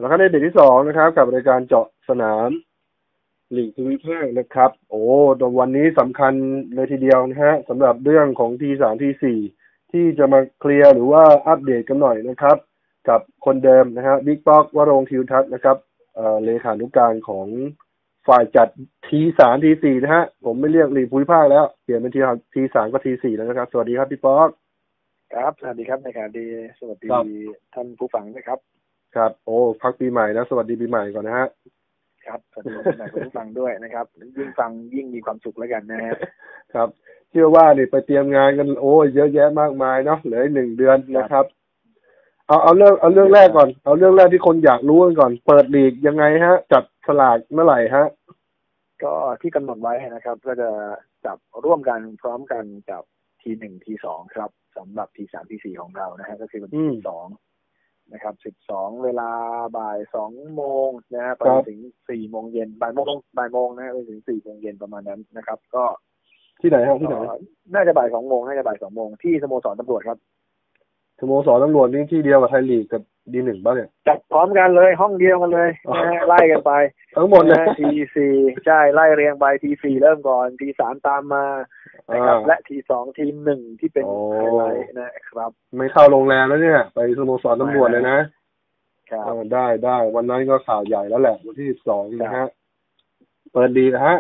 แล้วก็ในเบรกที่2นะครับกับรายการเจาะสนามลีกภูมิภาคนะครับโอ้ตวันนี้สำคัญเลยทีเดียวนะฮะสำหรับเรื่องของT3 T4ที่จะมาเคลียร์หรือว่าอัปเดตกันหน่อยนะครับกับคนเดิมนะฮะบิ๊กป๊อกวรงค์ ทิวทัศน์นะครับเลขานุการของฝ่ายจัดT3 T4นะฮะผมไม่เรียกลีกภูมิภาคแล้วเปลี่ยนเป็นT3กับT4แล้วนะครับสวัสดีครับพี่ป๊อกครับสวัสดีครับในการดีสวัสดีท่านผู้ฟังนะครับครับโอ้พักปีใหม่นะสวัสดีปีใหม่ก่อนนะฮะครับสวัสดีท่านผู้ฟังด้วยนะครับยิ่งฟังยิ่งมีความสุขแล้วกันนะฮะครับเชื่อว่านี่ไปเตรียมงานกันโอ้เยอะแยะมากมายเนาะเหลือ1 เดือนนะครับเอาเรื่องแรกก่อนเอาเรื่องแรกที่คนอยากรู้กันก่อนเปิดลีกยังไงฮะจับสลากเมื่อไหร่ฮะก็ที่กำหนดไว้นะครับก็จะจับร่วมกันพร้อมกันกับT1 T2ครับสำหรับT3 T4ของเรานะฮะก็คือวันที่12นะครับ12เวลาบ่าย2 โมงนะฮะไปถึง4 โมงเย็นบ่ายโมงนะฮะไปถึง4 โมงเย็นประมาณนั้นนะครับก็ที่ไหนครับที่ไหนน่าจะบ่าย2 โมงที่สโมสรตำรวจครับสโมสรตำรวจนี่ที่เดียวกับไทยลีกกับD1ป่ะเนี่ยจัดพร้อมกันเลยห้องเดียวกันเลยนะฮะไล่กันไปทั้งหมดนะ T4 ใช่ไล่เรียงไปT4เริ่มก่อนT3ตามมานะครับและT2ทีม1ที่เป็นไฮไลท์นะครับไม่เข้าโรงแรมแล้วเนี่ยไปสโมสรตำรวจเลยนะครับได้วันนั้นก็ข่าวใหญ่แล้วแหละวันที่12นะฮะเปิดดีนะฮะ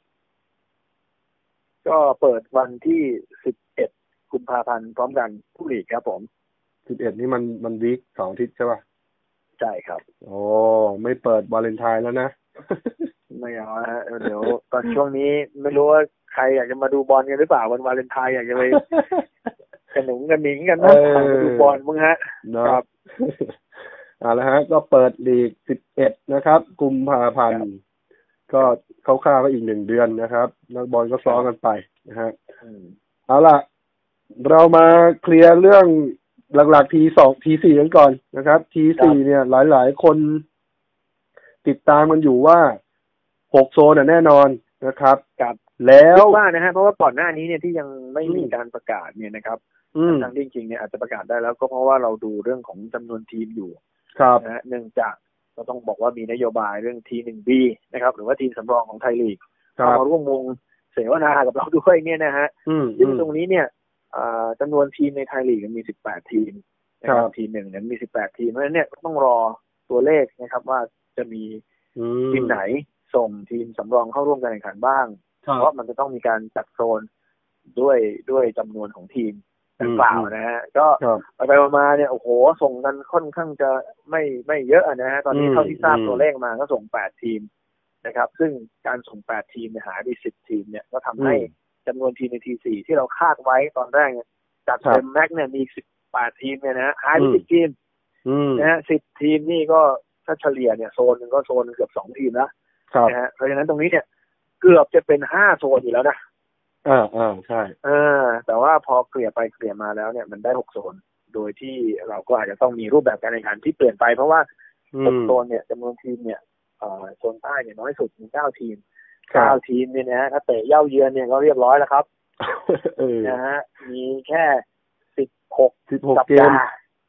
ก็เปิดวันที่11 กุมภาพันธ์พร้อมกันทุกลีกครับผม 11นี่มันวีค2 อาทิตย์ใช่ป่ะใช่ครับโอ้ไม่เปิดวาเลนไทน์แล้วนะไม่เอาฮะเดี๋ยวตอนช่วงนี้ไม่รู้ว่าใครอยากจะมาดูบอลกันหรือเปล่าวันวาเลนไทน์อยากจะไปกระหนุงกันหนิงกันนะมาดูบอลมึงฮะครับแล้วฮะก็เปิดลีก11นะครับกุมภาพันธ์ก็คร่าวๆก็อีก1 เดือนนะครับนักบอลก็ซ้อมกันไปนะฮะเอาล่ะเรามาเคลียร์เรื่องหลักๆT2 T4กันก่อนนะครับT4เนี่ยหลายๆคนติดตามกันอยู่ว่า6 โซนแน่นอนนะครับแล้วว่านะฮะเพราะว่าก่อนหน้านี้เนี่ยที่ยังไม่มีการประกาศเนี่ยนะครับทางจริงๆเนี่ยอาจจะประกาศได้แล้วก็เพราะว่าเราดูเรื่องของจำนวนทีมอยู่นะเนื่องจากเราต้องบอกว่ามีนโยบายเรื่อง T1B นะครับหรือว่าทีมสำรองของไทยลีกเข้ามาร่วมวงเสวนากับเราด้วยเนี่ยนะฮะซึ่งตรงนี้เนี่ยจำนวนทีมในไทยลีกมี18 ทีมนะครับที1เนี่ยมี18 ทีมเพราะฉะนั้นเนี่ยต้องรอตัวเลขนะครับว่าจะมีทีมไหนส่งทีมสำรองเข้าร่วมการแข่งขันบ้างเพราะมันจะต้องมีการจัดโซนด้วยจำนวนของทีมดังกล่าวนะฮะก็ไปมาเนี่ยโอ้โหส่งกันค่อนข้างจะไม่เยอะนะฮะตอนนี้เท่าที่ทราบตัวเลขมาก็ส่ง8 ทีมนะครับซึ่งการส่ง8 ทีมเนี่ยหายไป10 ทีมเนี่ยก็ทำให้จำนวนทีมในT4ที่เราคาดไว้ตอนแรกเนี่ยจากเต็มแม็กเนี่ยมี18 ทีมเนี่ยนะหายไป10 ทีมนะฮะ10 ทีมนี่ก็ถ้าเฉลี่ยเนี่ยโซนนึงก็โซนเกือบ2 ทีมแล้วนะฮะเพราะฉะนั้นตรงนี้เนี่ยเกือบจะเป็น5 โซนอยู่แล้วนะใช่แต่ว่าพอเกลี่ยไปเกลี่ยมาแล้วเนี่ยมันได้6 โซนโดยที่เราก็อาจจะต้องมีรูปแบบการแข่งขันที่เปลี่ยนไปเพราะว่า6 โซนเนี่ยจำนวนทีมเนี่ยโซนใต้เนี่ยน้อยสุดมี9 ทีม9 ทีมเนี่ยนะถ้าเตะเย่าเยือนเนี่ยก็เรียบร้อยแล้วครับนะฮะมีแค่16 สัปดาห์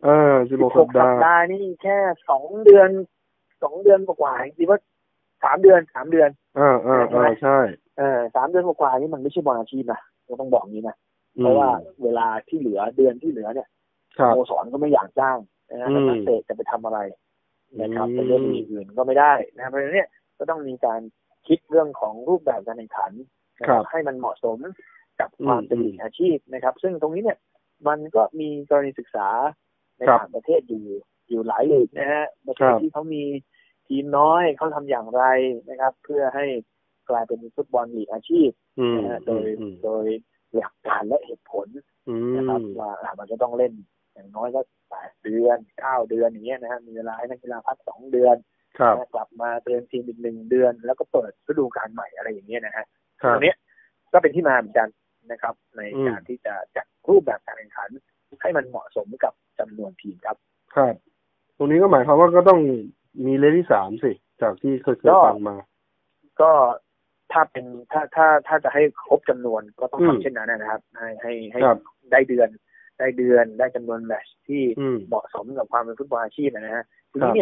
16 สัปดาห์นี่แค่2 เดือนกว่าจริงๆว่า3 เดือนใช่ 3 เดือนกว่านี่มันไม่ใช่บอลอาชีพนะเราต้องบอกนี้นะเพราะว่าเวลาที่เหลือเดือนที่เหลือเนี่ยสโมสรก็ไม่อยากจ้างนะแล้วนักเตะจะไปทำอะไรนะครับไปเล่นลีกอื่นก็ไม่ได้นะเพราะฉะนั้นเนี่ยก็ต้องมีการคิดเรื่องของรูปแบบการแข่งขันให้มันเหมาะสมกับความเป็นลีกอาชีพนะครับซึ่งตรงนี้เนี่ยมันก็มีกรณีศึกษาในต่างประเทศอยู่หลายลีกนะฮะประเทศที่เขามีทีมน้อยเขาทำอย่างไรนะครับเพื่อให้กลายเป็นฟุตบอลลีกอาชีพนะฮะโดยหลักการและเหตุผลนะครับว่ามันจะต้องเล่นอย่างน้อยก็8 เดือน9 เดือนอย่างเงี้ยนะฮะมีเวลาให้นักกีฬาพัก2 เดือนกลับมาเตรียมทีมอีก1 เดือนแล้วก็เปิดฤดูกาลใหม่อะไรอย่างเงี้ยนะฮะตรงนี้ก็เป็นที่มาเหมือนกันนะครับในการที่จะจัดรูปแบบการแข่งขันให้มันเหมาะสมกับจำนวนทีมครับครับตรงนี้ก็หมายความว่าก็ต้องมีเลขที่3สิจากที่เคยฟังมาก็ถ้าเป็นถ้าจะให้ครบจำนวนก็ต้องทำเช่นนั้นนะครับให้ได้เดือนได้จำนวนแมตช์ที่เหมาะสมกับความเป็นฟุตบอลอาชีพนะฮะทีนี้เนี่ย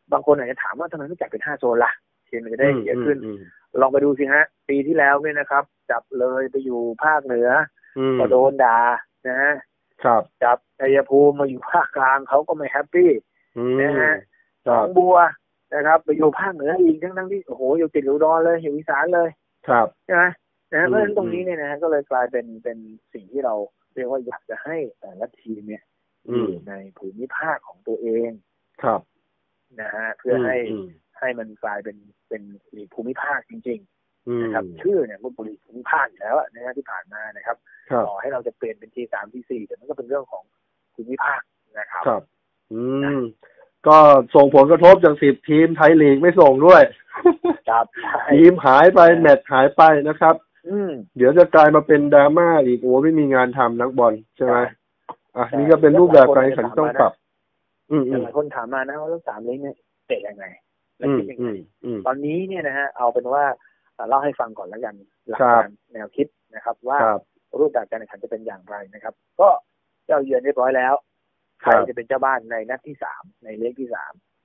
บางคนอาจจะถามว่าทำไมไม่จัดเป็น5 โซนล่ะทีมมันจะได้เยอะขึ้นลองไปดูสิฮะปีที่แล้วเนี่ยนะครับจับเลยไปอยู่ภาคเหนือก็โดนด่านะฮะจับชัยภูมิมาอยู่ภาคกลางเขาก็ไม่แฮปปี้นะฮะหนองบัวนะครับไปอยู่ภาคเหนืออีกทั้งที่โอ้โหอยู่ติดอุดรเลยอยู่อีสานเลยใช่ไหมนะเพราะฉะนั้นตรงนี้เนี่ยนะฮะก็เลยกลายเป็นสิ่งที่เราเรียกว่าอยากจะให้แต่ละทีมเนี่ยอยู่ในภูมิภาคของตัวเองนะฮะเพื่อให้มันกลายเป็นภูมิภาคจริงๆนะครับชื่อเนี่ยมันเป็นภูมิภาคอยู่แล้วนะฮะที่ผ่านมานะครับต่อให้เราจะเปลี่ยนเป็นที3ที4แต่มันก็เป็นเรื่องของภูมิภาคนะครับก็ส่งผลกระทบจาก10 ทีมไทยลีกไม่ส่งด้วยทีมหายไปแมตช์หายไปนะครับเดี๋ยวจะกลายมาเป็นดราม่าอีกโอ้ไม่มีงานทำนักบอลใช่ไหมนี่ก็เป็นรูปแบบการแข่งขันต้องปรับหลายคนถามมานะว่าเรื่อง3 ลีกเนี่ยเตะยังไงและคิดยังไงตอนนี้เนี่ยนะฮะเอาเป็นว่าเล่าให้ฟังก่อนแล้วกันหลักการแนวคิดนะครับว่ารูปแบบการแข่งขันจะเป็นอย่างไรนะครับก็เจ้าเยือนเรียบร้อยแล้วใครจะเป็นเจ้าบ้านในนัดที่3ในเลขที่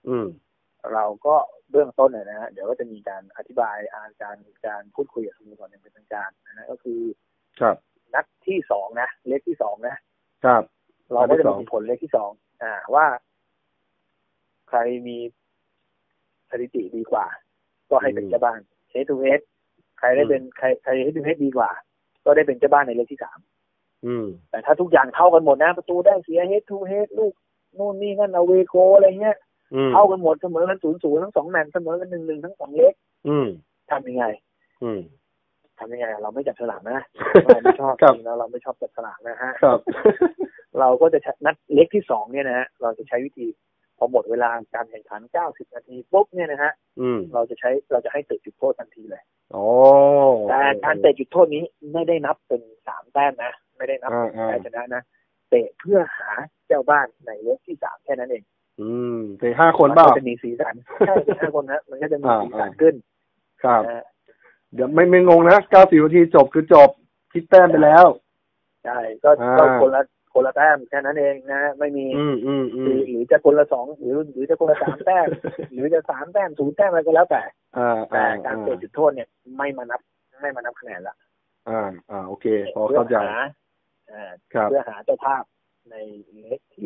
3เราก็เบื้องต้นนะฮะเดี๋ยวก็จะมีการอธิบายการพูดคุยกับสโมสรอย่างเป็นทางการนะก็คือนัดที่2นะเลขที่2นะครับเราก็จะมีผลเลขที่2ว่าใครมีสถิติดีกว่าก็ให้เป็นเจ้าบ้าน head to head ใครได้เป็นใคร head to head ดีกว่าก็ได้เป็นเจ้าบ้านในเลขที่3แต่ถ้าทุกอย่างเท่ากันหมดนะประตูได้เสีย head to head ลูกนู่นนี่นั่นเอาเวโกอะไรเงี้ยเท่ากันหมดเสมอกัน 0-0 ทั้ง2 แมตช์เสมอกัน 1-1 ทั้ง2 เลขทำยังไงเราไม่จับฉลากนะเราไม่ชอบจริงแล้วเราไม่ชอบจับฉลากนะฮะเราก็จะนัดเลขที่2เนี่ยนะฮะเราจะใช้วิธีพอหมดเวลาการแข่งขัน90 นาทีปุ๊บเนี่ยนะฮะเราจะให้เตะจุดโทษทันทีเลยแต่การเตะจุดโทษนี้ไม่ได้นับเป็น3 แต้มนะไม่ได้นับเป็นแพ้ชนะนะเตะเพื่อหาเจ้าบ้านในเลขที่3แค่นั้นเองเตะ5 คนบ้างจะมีสีสันใช่5 คนนะมันก็จะมีสีสันขึ้นครับเดี๋ยวไม่งงนะ90 นาทีจบคือจบคิดแต้มไปแล้วใช่ก็คนละแต้มแค่นั้นเองนะไม่มีหรือจะคนละ2หรือจะคนละ3 แต้มหรือจะ3 แต้ม0 แต้มอะไรก็แล้วแต่การเตะจุดโทษเนี่ยไม่มานับคะแนนละโอเคพอเข้าใจเพื่อหาเจ้าภาพในเลขที่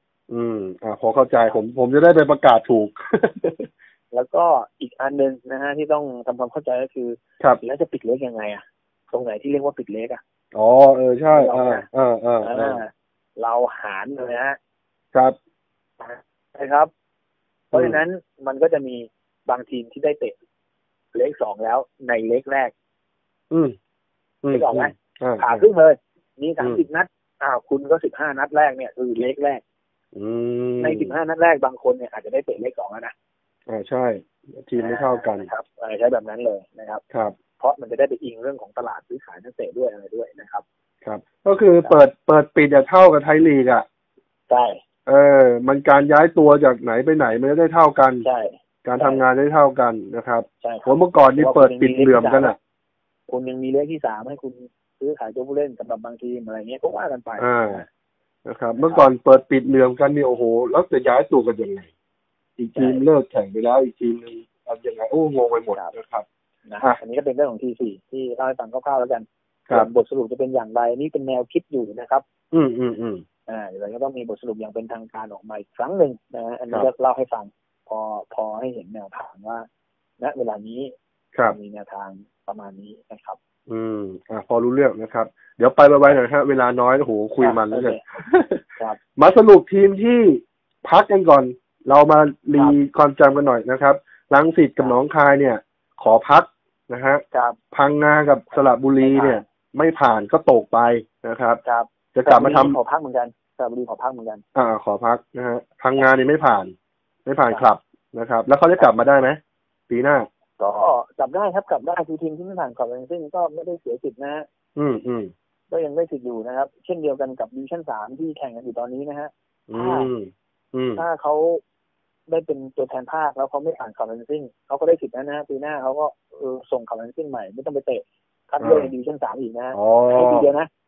3 พอเข้าใจผมจะได้ไปประกาศถูกแล้วก็อีกอันนึงนะฮะที่ต้องทำความเข้าใจก็คือแล้วจะปิดเลขยังไงตรงไหนที่เรียกว่าปิดเลขใช่เราหารเลยฮะครับใช่ครับเพราะฉะนั้นมันก็จะมีบางทีมที่ได้เตะเลข2แล้วในเลขแรกไม่ออกไหมผ่าครึ่งเลยมี30 นัดคุณก็15 นัดแรกเนี่ยคือเลขแรกใน15 นัดแรกบางคนเนี่ยอาจจะได้เตะเลข2แล้วนะใช่ทีมไม่เท่ากันครับใช้แบบนั้นเลยนะครับเพราะมันจะได้ไปอิงเรื่องของตลาดซื้อขายนักเตะด้วยอะไรด้วยนะครับครับก็คือเปิดปิดเท่ากับไทยลีกใช่มันการย้ายตัวจากไหนไปไหนไม่ได้เท่ากันใช่การทำงานได้เท่ากันนะครับผมเมื่อก่อนนี่เปิดปิดเหลื่อมกันคุณยังมีเลขที่3ให้คุณซื้อขายตัวผู้เล่นสำหรับบางทีมอะไรเงี้ยก็ว่ากันไปนะครับเมื่อก่อนเปิดปิดเหลื่อมกันนี่โอ้โหแล้วจะย้ายตัวกันยังไงอีกทีมเลิกแข่งไปแล้วอีกทีมนึงทำยังไงงงไปหมดนะครับอันนี้ก็เป็นเรื่องของที4ที่เล่าให้ฟังคร่าวๆแล้วกันบทสรุปจะเป็นอย่างไรนี่เป็นแนวคิดอยู่นะครับเดี๋ยวเราก็ต้องมีบทสรุปอย่างเป็นทางการออกมาอีกครั้งหนึ่งนะอันนี้ก็เล่าให้ฟังพอให้เห็นแนวทางว่าณเวลานี้มีแนวทางประมาณนี้นะครับพอรู้เรื่องนะครับเดี๋ยวไปไวๆหน่อยฮะเวลาน้อยโอ้โหคุยมันแล้วกันมาสรุปทีมที่พักกันก่อนเรามารีความจำกันหน่อยนะครับรังสิตกับหนองคายเนี่ยขอพักนะฮะพังงากับสระบุรีเนี่ยไม่ผ่านก็ตกไปนะครับจะกลับมาทำขอพักเหมือนกันสระบุรีขอพักเหมือนกันขอพักนะฮะพังงานี่ไม่ผ่านครับนะครับแล้วเขาจะกลับมาได้ไหมปีหน้าก็กลับได้ครับกลับได้คือทีมที่ไม่ผ่านขอบทั้งสิ้นก็ไม่ได้เสียสิทธิ์นะฮะก็ยังได้สิทธิ์อยู่นะครับเช่นเดียวกันกับดิวิชั่น3ที่แข่งกันอยู่ตอนนี้นะฮะถ้าเขาได้เป็นตัวแทนภาคแล้วเขาไม่ผ่านขอบทั้งสิ้นเขาก็ได้สิทธิ์นะปีหน้าเขาก็ส่งขอบทั้งสิ้นใหม่ไม่ต้องไปเตะคัดเลือกในดิวิชั่น3อีกนะให้ทีเดียวนะ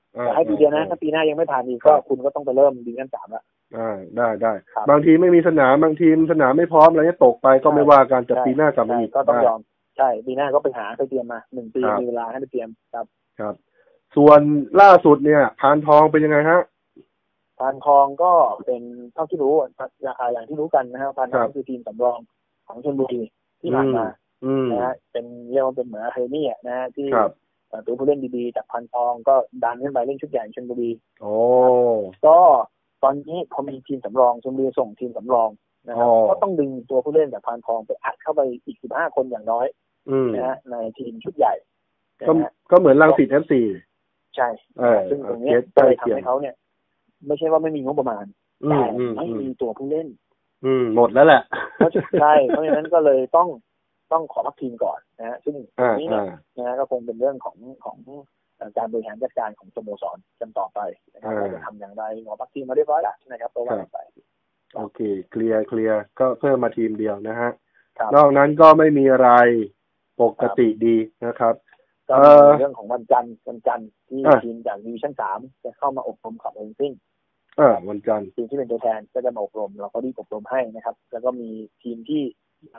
แต่ให้ปีเดียวนะถ้าปีหน้ายังไม่ผ่านอีกก็คุณก็ต้องไปเริ่มดิวิชั่น3ละได้บางทีไม่มีสนามบางทีสนามไม่พร้อมอะไรตกไปก็ไม่ว่ากันแต่ปีหน้ากลับมาอีกก็ต้องยอมใช่ปีหน้าก็ไปเตรียมมา1 ปีมีเวลาให้ไปเตรียมครับส่วนล่าสุดเนี่ยพานทองเป็นยังไงฮะพานทองก็เป็นเท่าที่รู้อย่างที่รู้กันนะครับพานทองคือทีมสำรองของชลบุรีที่ผ่านมานะฮะเป็นเรียกว่าเป็นเหมือนอะคาเดมี่นะฮะที่ตัวผู้เล่นดีๆจากพานทองก็ดันขึ้นไปเล่นชุดใหญ่ชลบุรีก็ตอนนี้พอมีทีมสำรองชลบุรีส่งทีมสำรองนะครับก็ต้องดึงตัวผู้เล่นจากพานทองไปอัดเข้าไปอีก15 คนอย่างน้อยนะฮะในทีมชุดใหญ่ก็เหมือนรังสิต FC ใช่ซึ่งตรงนี้ก็เลยทำให้เขาเนี่ยไม่ใช่ว่าไม่มีงบประมาณแต่ไม่มีตัวผู้เล่นหมดแล้วแหละใช่เพราะฉะนั้นก็เลยต้องขอพักทีมก่อนนะฮะซึ่งนี้เนี่ยนะก็คงเป็นเรื่องของการบริหารจัดการของสโมสรกันต่อไปนะครับว่าจะทำอย่างไรขอพักทีมมาเรียบร้อยแล้วนะครับตัวว่าไปโอเคเคลียร์ก็เพิ่มมาทีมเดียวนะฮะนอกนั้นก็ไม่มีอะไรปกติดีนะครับก็เรื่องของวันจันทร์ที่ทีมจากดิวิชั่น3จะเข้ามาอบรมขับเองซิ่งวันจันทร์ทีมที่เป็นตัวแทนก็จะมาอบรมเราก็รีบอบรมให้นะครับแล้วก็มีทีมที่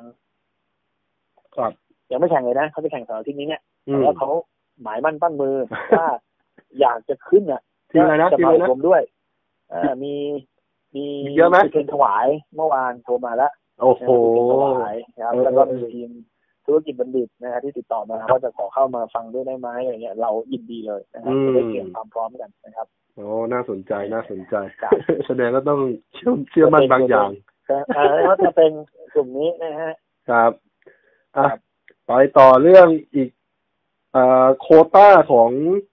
ยังไม่แข่งเลยนะเขาจะแข่งเสาร์อาทิตย์นี้เนี่ยแล้วเขาหมายมั่นปั้นมือว่าอยากจะขึ้นอ่ะจะมาอบรมด้วยมีเยอะไหมเพลงถวายเมื่อวานโทรมาแล้วโอ้โหครับแล้วก็มีทีมธุรกิจบัณฑิตนะครับที่ติดต่อมาว่าจะขอเข้ามาฟังด้วยได้ไหมอะไรเงี้ยเรายินดีเลยนะครับจะได้เตรียมความพร้อมกันนะครับโอ้น่าสนใจแสดงก็ต้องเชื่อมั่นบางอย่างว่าจะเป็นกลุ่มนี้นะฮะครับไปต่อเรื่องอีกโควต้าของ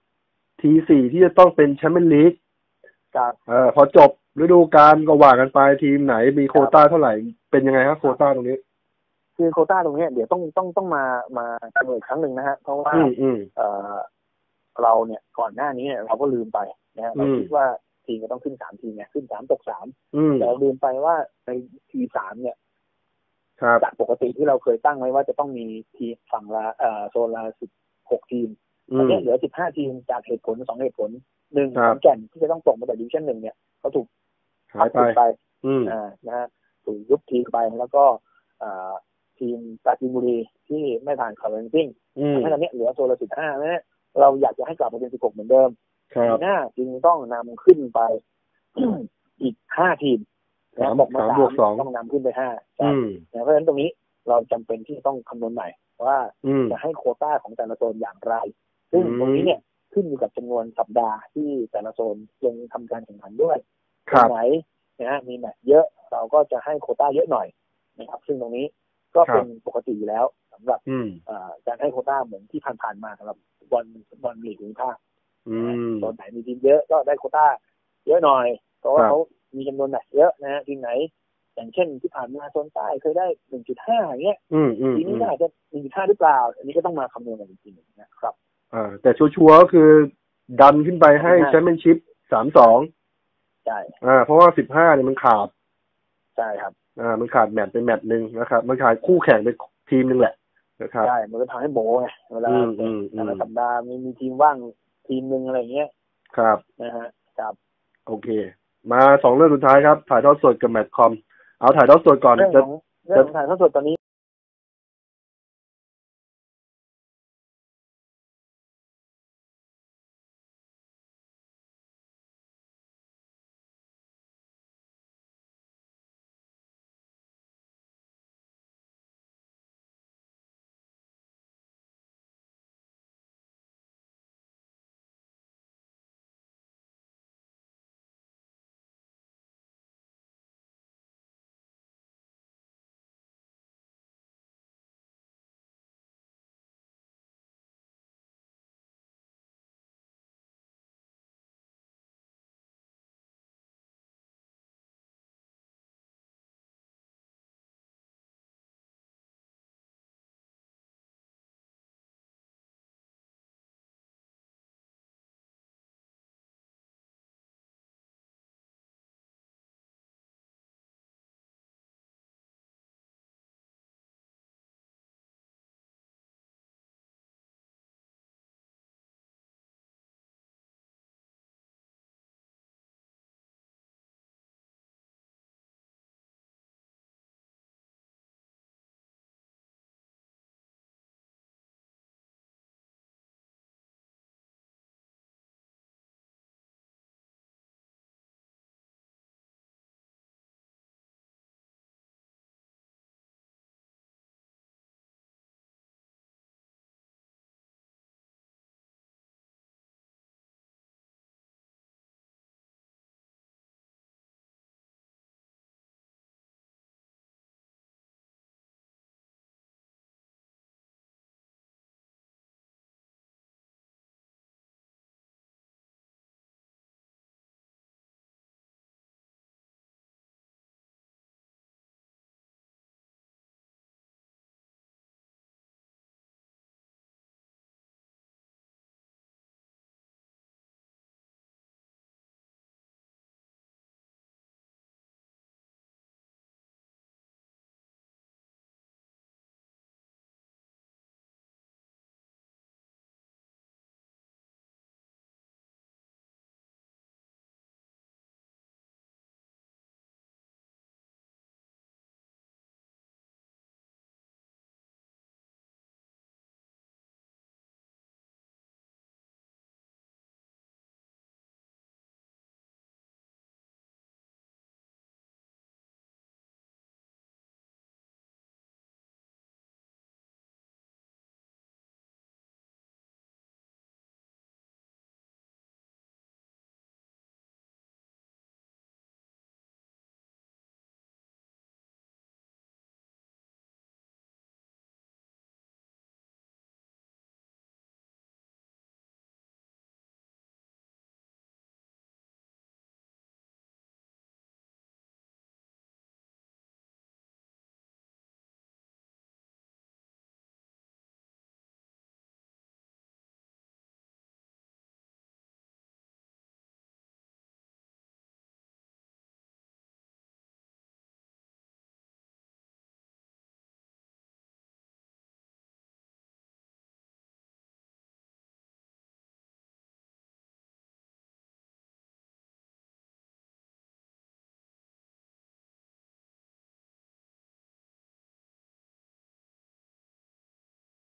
T4ที่จะต้องเป็นแชมเปี้ยนลีกพอจบฤดูกาลก็ว่ากันไปทีมไหนมีโควต้าเท่าไหร่เป็นยังไงครับโควต้าตรงนี้คือโควต้าตรงนี้เดี๋ยวต้องมาคำนวณอีกครั้งหนึ่งนะฮะเพราะว่าเราเนี่ยก่อนหน้านี้เนี่ยเราก็ลืมไปนะเราคิดว่าทีมก็ต้องขึ้น3 ทีมเนี่ยขึ้น3 ตก 3แต่เราลืมไปว่าในที3เนี่ยจากปกติที่เราเคยตั้งไว้ว่าจะต้องมีทีมฝั่งละโซนละ16 ทีมตอนนี้เหลือ15 ทีมจากเหตุผล2 เหตุผล1ขอนแก่นที่จะต้องตกมาจากดิวิชั่น1เนี่ยเขาถูกหายไปนะฮะถูกยุบทีมไปแล้วก็ทีมปราจีนบุรีที่ไม่ผ่านคาร์เรนซิ่งทำให้ตอนนี้เหลือโซนละ15นะเราอยากจะให้กลับมาเป็น16เหมือนเดิมปีหน้าจึงต้องนำขึ้นไป อีก5 ทีมนะบอกมา3ต้องนำขึ้นไป5เพราะฉะนั้นตรงนี้เราจำเป็นที่ต้องคำนวณใหม่ว่าจะให้โควต้าของแต่ละโซนอย่างไรซึ่งตรงนี้เนี่ยขึ้นอยู่กับจำนวนสัปดาห์ที่แต่ละโซนลงทำการแข่งขันด้วยไหนนะฮะมีแมตช์เยอะเราก็จะให้โควต้าเยอะหน่อยนะครับซึ่งตรงนี้ก็เป็นปกติอยู่แล้วสำหรับการให้โควต้าเหมือนที่ผ่านๆมาสำหรับบอลลีกภูมิภาคโซนไหนมีทีมเยอะก็ได้โควต้าเยอะหน่อยเพราะว่าเขามีจำนวนแมตช์เยอะนะทีมไหนอย่างเช่นที่ผ่านมาโซนใต้เคยได้ 1.5 อย่างเงี้ยทีนี้อาจจะ 1.5 หรือเปล่าอันนี้ก็ต้องมาคำนวณกันจริงๆนะครับแต่ชัวร์ๆก็คือดันขึ้นไปให้แชมเปี้ยนชิพ3-2 ใช่เพราะว่า15เนี่ยมันขาดใช่ครับมันขาดแมตช์เป็นแมตช์นึงนะครับมันขาดคู่แข่งเป็นทีมนึงแหละนะครับใช่มันก็ทำให้โบไงเวลาแต่ละสัปดาห์มีทีมว่างทีมนึงอะไรเงี้ยครับนะฮะครับโอเคมา2 เรื่องสุดท้ายครับถ่ายทอดสดกับแมตช์คอมเอาถ่ายทอดสดก่อนเรื่องถ่ายทอดสดตอนนี้